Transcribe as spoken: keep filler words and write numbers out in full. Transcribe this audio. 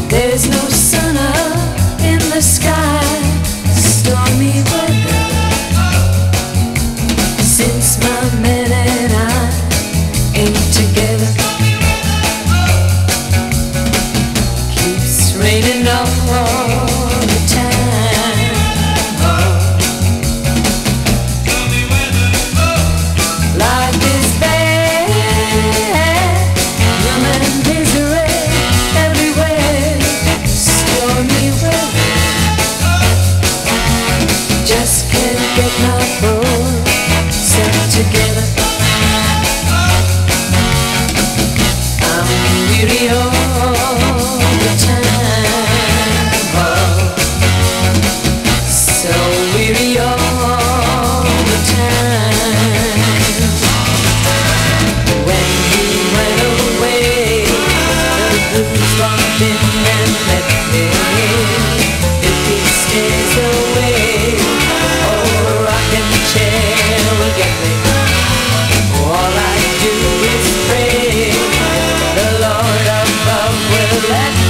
There's no sun up in the sky, stormy weather. Since my man and I ain't together, keeps raining all the time. Oh. Life is bad, rum and misery everywhere, stormy weather. Just can't get my boat set together. I'm weary all the time, oh, so weary all the time. When he went away, the blues bumped in and left me. If he stays away, oh, rocking chair will get me. All I do is pray the Lord above will let